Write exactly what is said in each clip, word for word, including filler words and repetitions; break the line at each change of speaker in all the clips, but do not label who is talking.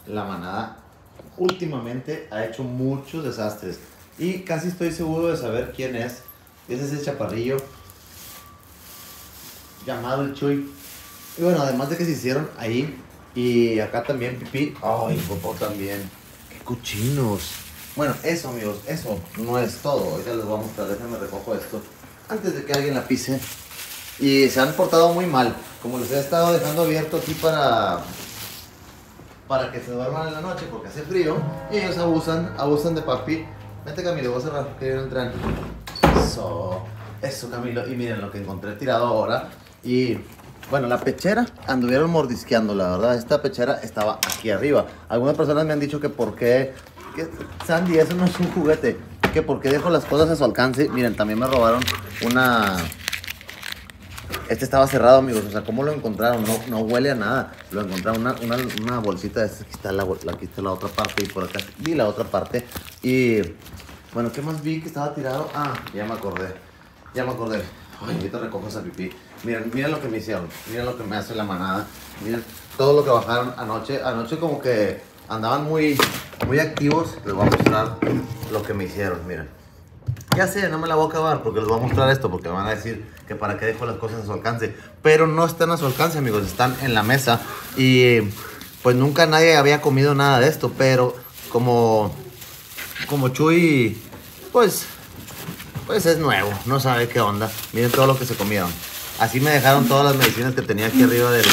la manada últimamente ha hecho muchos desastres. Y casi estoy seguro de saber quién es. Es ese chaparrillo llamado el Chuy. Y bueno, además de que se hicieron ahí y acá también pipí. Ay, popó también. Qué cochinos. Bueno, eso amigos, eso no es todo. Ahorita les voy a mostrar, déjenme recojo esto antes de que alguien la pise. Y se han portado muy mal. Como les he estado dejando abierto aquí para para que se duerman en la noche porque hace frío. Y ellos abusan, abusan de papi. Vete Camilo, voy a cerrar que viene el tren. Eso, eso Camilo. Y miren lo que encontré tirado ahora. Y bueno, la pechera anduvieron mordisqueando, la verdad. Esta pechera estaba aquí arriba. Algunas personas me han dicho que por qué, que, Sandy, eso no es un juguete, que por qué dejo las cosas a su alcance. Miren, también me robaron una... Este estaba cerrado, amigos. O sea, ¿cómo lo encontraron? No, no huele a nada. Lo encontraron una, una, una bolsita de estas. Aquí está la, aquí está la otra parte y por acá vi la otra parte. Y bueno, ¿qué más vi que estaba tirado? Ah, ya me acordé. Ya me acordé. Ay, ahorita recojo esa pipí. Miren, miren lo que me hicieron. Miren lo que me hace la manada. Miren todo lo que bajaron anoche. Anoche como que andaban muy, muy activos. Les voy a mostrar lo que me hicieron. Miren. Ya sé, no me la voy a acabar porque les voy a mostrar esto. Porque me van a decir que para qué dejo las cosas a su alcance. Pero no están a su alcance, amigos. Están en la mesa. Y pues nunca nadie había comido nada de esto. Pero como, como Chuy, pues... Pues es nuevo, no sabe qué onda. Miren todo lo que se comieron. Así me dejaron todas las medicinas que tenía aquí arriba del,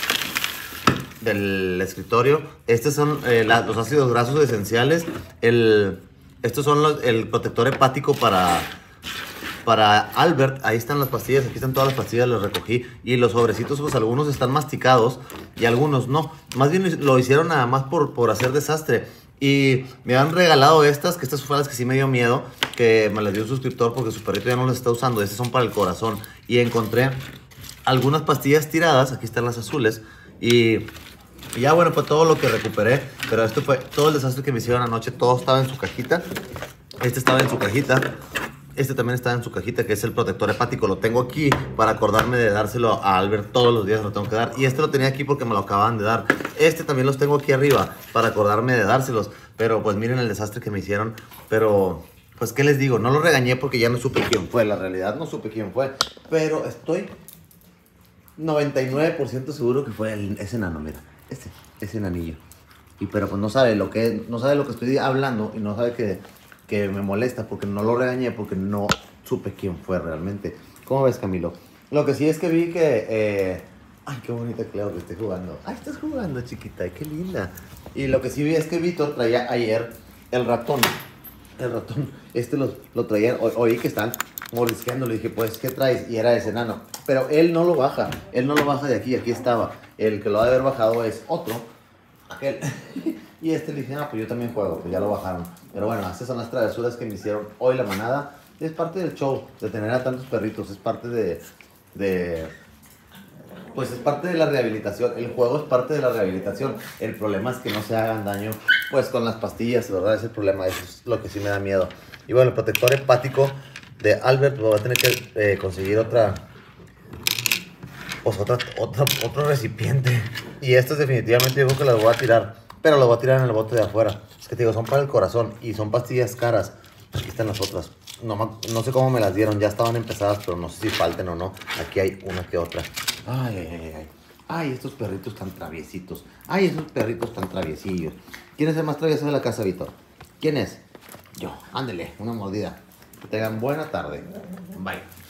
del escritorio. Estos son eh, la, los ácidos grasos esenciales. El, estos son los, el protector hepático para, para Albert. Ahí están las pastillas, aquí están todas las pastillas, las recogí. Y los sobrecitos, pues algunos están masticados y algunos no. Más bien lo hicieron nada más por, por hacer desastre. Y me han regalado estas, que estas fueron las que sí me dio miedo, que me las dio un suscriptor porque su perrito ya no las está usando. Estas son para el corazón. Y encontré algunas pastillas tiradas, aquí están las azules. Y, y ya bueno, fue todo lo que recuperé. Pero esto fue todo el desastre que me hicieron anoche. Todo estaba en su cajita. Este estaba en su cajita. Este también está en su cajita, que es el protector hepático. Lo tengo aquí para acordarme de dárselo a Albert. Todos los días lo tengo que dar. Y este lo tenía aquí porque me lo acaban de dar. Este también los tengo aquí arriba para acordarme de dárselos. Pero pues miren el desastre que me hicieron. Pero pues qué les digo, no lo regañé porque ya no supe quién fue. La realidad no supe quién fue. Pero estoy noventa y nueve por ciento seguro que fue el, ese enano, mira. Este, ese enanillo. Y pero pues no sabe lo que, no sabe lo que estoy hablando y no sabe que... que me molesta porque no lo regañé, porque no supe quién fue realmente. ¿Cómo ves, Camilo? Lo que sí es que vi que... Eh... Ay, qué bonita Cleo que esté jugando. Ay, estás jugando, chiquita, qué linda. Y lo que sí vi es que Víctor traía ayer el ratón. El ratón, este lo, lo traía, o, oí que están mordisqueando. Le dije, pues, ¿qué traes? Y era ese enano. Pero él no lo baja, él no lo baja de aquí, aquí estaba. El que lo ha de haber bajado es otro, aquel. Y este le dije, ah, pues yo también juego, pues ya lo bajaron. Pero bueno, estas son las travesuras que me hicieron hoy la manada. Es parte del show, de tener a tantos perritos, es parte de, de... Pues es parte de la rehabilitación, el juego es parte de la rehabilitación. El problema es que no se hagan daño, pues con las pastillas, ¿verdad? Es el problema, eso es lo que sí me da miedo. Y bueno, el protector hepático de Albert, pues va a tener que eh, conseguir otra... Pues otra, otra, otro recipiente. Y estos definitivamente yo creo que las voy a tirar. Pero lo voy a tirar en el bote de afuera. Es que te digo, son para el corazón y son pastillas caras. Aquí están las otras. No, no sé cómo me las dieron. Ya estaban empezadas, pero no sé si falten o no. Aquí hay una que otra. Ay, ay, ay, ay. Ay, estos perritos tan traviesitos. Ay, esos perritos tan traviesillos. ¿Quién es el más travieso de la casa, Víctor? ¿Quién es? Yo. Ándele, una mordida. Que tengan buena tarde. Bye.